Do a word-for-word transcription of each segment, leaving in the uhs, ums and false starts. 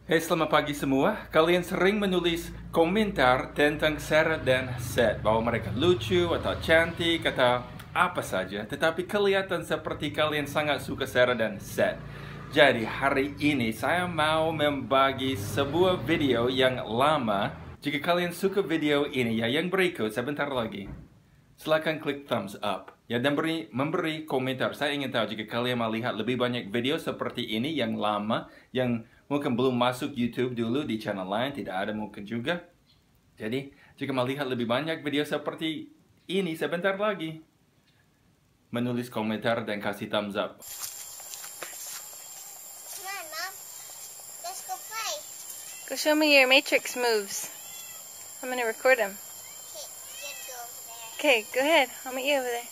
Hey, selamat pagi semua. Kalian sering menulis komentar tentang Sarah dan Seth, bahwa mereka lucu atau cantik atau apa saja, tetapi kelihatan seperti kalian sangat suka Sarah dan Seth. Jadi hari ini saya mau membagi sebuah video yang lama. Jika kalian suka video ini ya, yang berikut sebentar lagi, silakan klik thumbs up ya, dan beri, memberi komentar. Saya ingin tahu jika kalian mau lihat lebih banyak video seperti ini yang lama, yang mungkin belum masuk YouTube dulu di channel lain, tidak ada mungkin juga. Jadi, jika mau lihat lebih banyak video seperti ini, sebentar lagi menulis komentar dan kasih thumbs up. Come on, Mom. Let's go play. Go show me your matrix moves. I'm gonna record them. Okay, you go over there. Okay, go ahead. I'll meet you over there.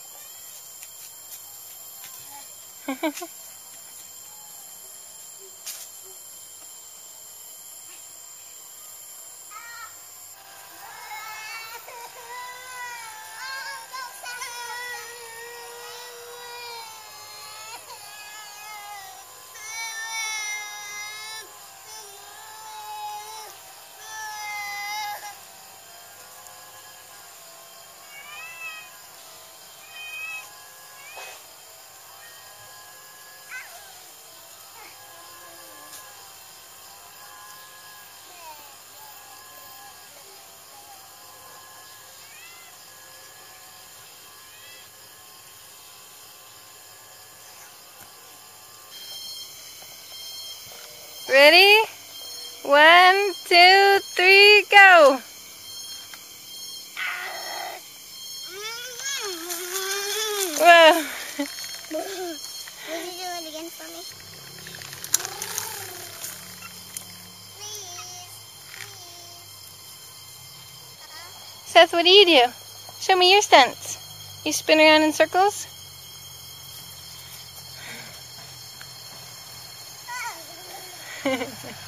Ready? One, two, three, go! Whoa! Will you do it again for me? Please, please. Seth, what do you do? Show me your stunts. You spin around in circles? Uh-uh.